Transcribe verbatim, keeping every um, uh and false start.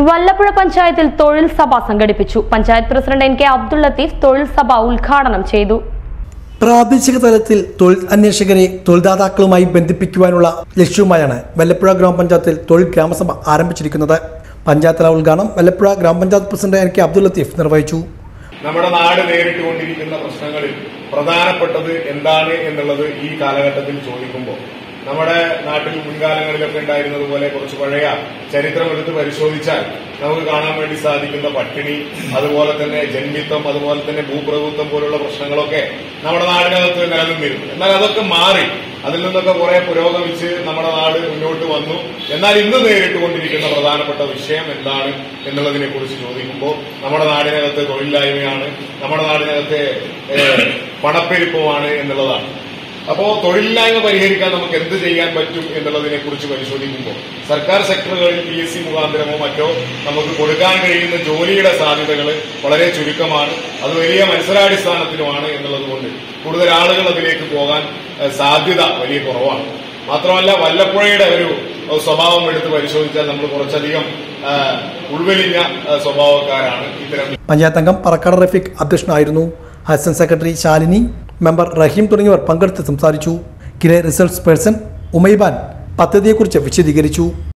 വല്ലപ്പുഴ പഞ്ചായത്തിൽ തൊഴിൽ സഭ സംഘടിപ്പിച്ചു. Panchayat president N K Abdul Latheef തൊഴിൽ സഭ ഉദ്ഘാടനം ചെയ്തു. പ്രാദേശിക തലത്തിൽ തൊഴിൽ അന്വേഷകരെ തൊഴിൽദാതാക്കളുമായി ബന്ധിപ്പിക്കുവാനുള്ള ലക്ഷ്യവുമായാണ് വല്ലപ്പുഴ ഗ്രാമപഞ്ചായത്തിൽ തൊഴിൽ ഗ്രാമസഭ ആരംഭിച്ചിരിക്കുന്നത്. പഞ്ചായത്ത് തല ഉദ്ഘാടനം വല്ലപ്പുഴ ഗ്രാമപഞ്ചായത്ത് president N K Abdul Latheef നിർവഹിച്ചു. നമ്മുടെ നാട് നേരിട്ടുകൊണ്ടിരിക്കുന്ന പ്രശ്നങ്ങളിൽ പ്രധാനപ്പെട്ടത് എന്താണ് എന്നുള്ളത് ഈ കാലഘട്ടത്തിൽ ചോദിക്കുമ്പോൾ നമ്മുടെ നാട്ടിൽ മുൻകാലങ്ങളിലൊക്കെ ഉണ്ടായിരുന്നതുപോലെ കുറച്ച് പഴയ ചരിത്രം എടുത്ത് പരിശോധിച്ചാൽ നമുക്ക് കാണാൻ വേണ്ടി സാധിക്കുന്ന പട്ടിണി, അതുപോലെ തന്നെ ജന്മിത്വം, അതുപോലെ തന്നെ ഭൂപ്രഭുത്വം പോലുള്ള പ്രശ്നങ്ങളൊക്കെ നമ്മുടെ നാടിനകത്ത് നിലനിന്നിരുന്നു. എന്നാൽ അതൊക്കെ മാറി അതിൽ നിന്നൊക്കെ കുറെ പുരോഗമിച്ച് നമ്മുടെ നാട് മുന്നോട്ട് വന്നു. എന്നാൽ ഇന്ന് നേരിട്ടുകൊണ്ടിരിക്കുന്ന പ്രധാനപ്പെട്ട വിഷയം എന്താണ് എന്നുള്ളതിനെ കുറിച്ച് ചോദിക്കുമ്പോൾ നമ്മുടെ നാടിനകത്ത് തൊഴിലില്ലായ്മയാണ്, നമ്മുടെ നാടിനകത്തെ പണപ്പെരുപ്പമാണ് എന്നുള്ളതാണ്. അപ്പോൾ തൊഴിലില്ലായ്മ പരിഹരിക്കാൻ നമുക്ക് എന്ത് ചെയ്യാൻ പറ്റും എന്നുള്ളതിനെ കുറിച്ച് പരിശോധിക്കുമ്പോൾ സർക്കാർ സെക്ടറുകളിൽ പി എസ് സി മുഖാന്തരമോ മറ്റോ നമുക്ക് കൊടുക്കാൻ കഴിയുന്ന ജോലിയുടെ സാധ്യതകൾ വളരെ ചുരുക്കമാണ്. അത് വലിയ മത്സരാടിസ്ഥാനത്തിലുമാണ് എന്നുള്ളതുകൊണ്ട് കൂടുതൽ ആളുകൾ അതിലേക്ക് പോകാൻ സാധ്യത വലിയ കുറവാണ്. മാത്രമല്ല വല്ലപ്പുഴയുടെ ഒരു സ്വഭാവം എടുത്ത് പരിശോധിച്ചാൽ നമ്മൾ കുറച്ചധികം ഉൾവലിഞ്ഞ സ്വഭാവക്കാരാണ്. ഇത്തരം പഞ്ചായത്ത് അംഗം പറക്കാട് റഫീഖ് അധ്യക്ഷനായിരുന്നു. Assistant secretary Shalini, member Raheem തുടങ്ങിയവർ പങ്കെടുത്ത് സംസാരിച്ചു. കിലെ റിസൾട്ട്സ് പേഴ്സൺ ഉമൈബാൻ പദ്ധതിയെക്കുറിച്ച് വിശദീകരിച്ചു.